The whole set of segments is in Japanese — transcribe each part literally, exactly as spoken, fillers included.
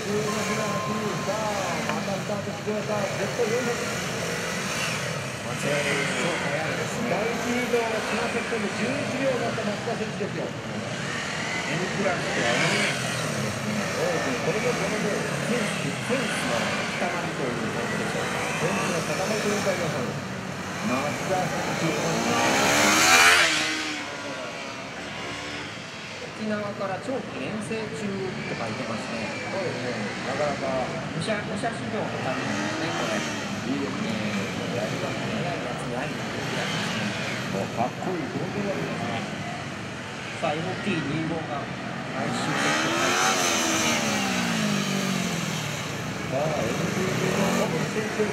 またスタートしてくれた。絶対よんひゃく。間違いなく超速いですね。第一リードがきませんけどじゅういちびょうだった松田選手ですよ。 N クラスとは思えない走りですね。 これもこれもセンス、センスの塊ということでしょうか。 選手の塊というか皆さん。松田選手。 沖縄から長期遠征中と書いてますね。 そうですね。なかなか武者武者修行のためにですね、これ。 いいですね。 やりが早いやつに会いに行くやつですね。 もうかっこいい表現がありますね。 さあ、エムティーにじゅうご が来週設定されています。 さあ、エムティーにじゅうご の小渕選手。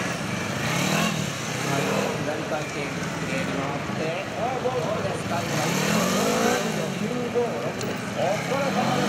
最後、左回転、きれいに回って、 ああ、どうどうですか、今、 きゅうごろくです。お疲れ様です。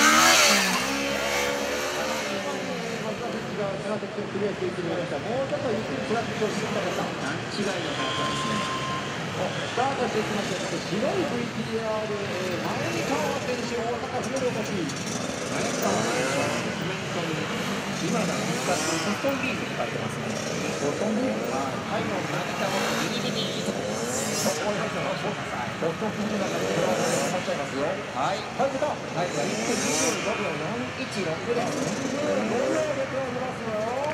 松田選手がトラフィックをクリアしていってくれました。もうちょっとゆっくりトラフィックをしていたかった。 段違いの速さですね。 スタートしていきました。白い ブイティーアール、前川選手、大阪フルお越し。 前川選手はコメントに、今だ見つかってソフトビームって書いてますね。 ボトムはい、もう投げたものビリビリとこう、そこに入ってます。 ボトムの中でこれは入っちゃいますよ。 はい。 はい、出た。 はい、じゃあいっぷんにじゅうごびょうよんいちろくです。 ごびょう出ておりますよ。